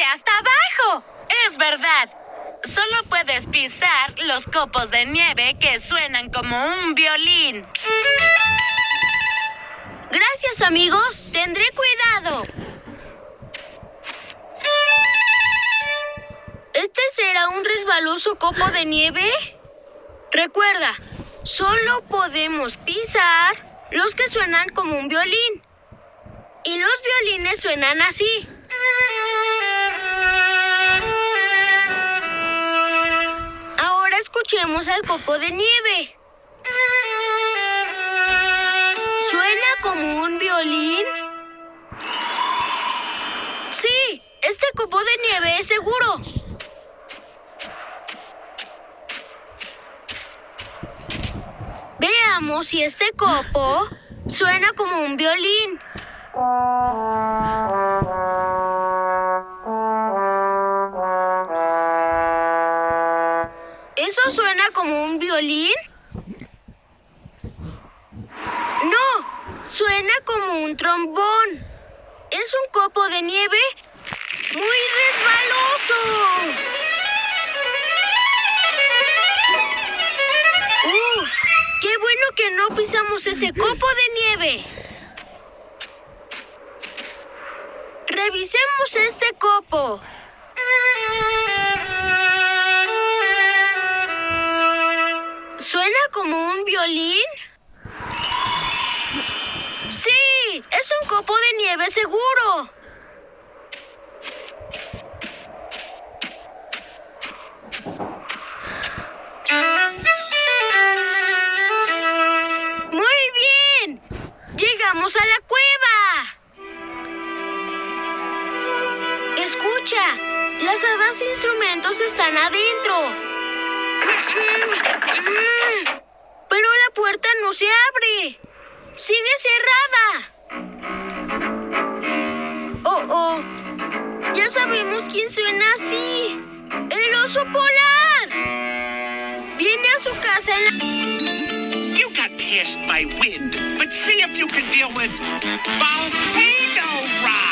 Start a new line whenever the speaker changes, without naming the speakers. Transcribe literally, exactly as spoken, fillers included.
hasta abajo. Es verdad. Solo puedes pisar los copos de nieve que suenan como un violín.
Gracias, amigos. Tendré cuidado. ¿Este será un resbaloso copo de nieve? Recuerda, solo podemos pisar los que suenan como un violín. Y los violines suenan así. Ahora escuchemos al copo de nieve. ¿Suena como un violín? Sí, este copo de nieve es seguro. Veamos si este copo suena como un violín. ¿Eso suena como un violín? No, suena como un trombón. Es un copo de nieve muy resbaloso. ¡Uf! ¡Qué bueno que no pisamos ese copo de nieve! Revisemos este copo. ¿Suena como un violín? ¡Sí! ¡Es un copo de nieve seguro! ¡Muy bien! ¡Llegamos a la cueva! Escucha, las hadas e instrumentos están adentro. Pero la puerta no se abre. Sigue cerrada. Oh, oh. Ya sabemos quién suena así. ¡El oso polar! Viene a su casa en la...
You got passed by wind, but see if you can deal with Volcano Rock.